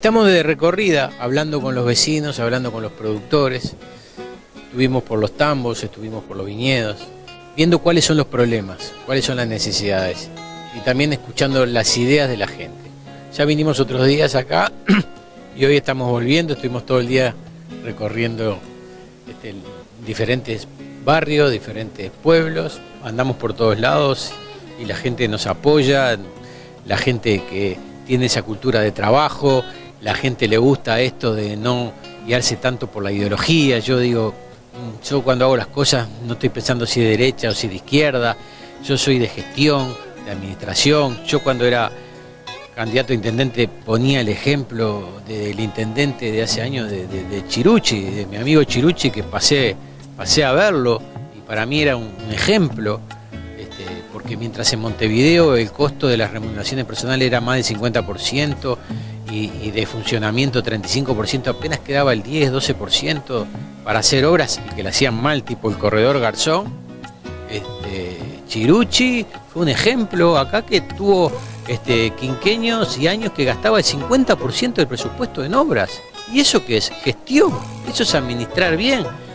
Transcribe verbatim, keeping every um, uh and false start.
Estamos de recorrida, hablando con los vecinos, hablando con los productores. Estuvimos por los tambos, estuvimos por los viñedos, viendo cuáles son los problemas, cuáles son las necesidades y también escuchando las ideas de la gente. Ya vinimos otros días acá y hoy estamos volviendo, estuvimos todo el día recorriendo este, diferentes barrios, diferentes pueblos, andamos por todos lados y la gente nos apoya, la gente que tiene esa cultura de trabajo, la gente le gusta esto de no guiarse tanto por la ideología. Yo digo, yo cuando hago las cosas no estoy pensando si de derecha o si de izquierda, yo soy de gestión, de administración. Yo cuando era candidato a intendente ponía el ejemplo del intendente de hace años de, de, de Chirucci, de mi amigo Chirucci, que pasé, pasé a verlo y para mí era un, un ejemplo, este, porque mientras en Montevideo el costo de las remuneraciones personales era más del cincuenta por ciento y, y de funcionamiento treinta y cinco por ciento, apenas quedaba el diez, doce por ciento para hacer obras y que le hacían mal, tipo el corredor Garzón. Este, Chirucci fue un ejemplo acá que tuvo este, quinquenios y años que gastaba el cincuenta por ciento del presupuesto en obras. ¿Y eso qué es? Gestión, eso es administrar bien.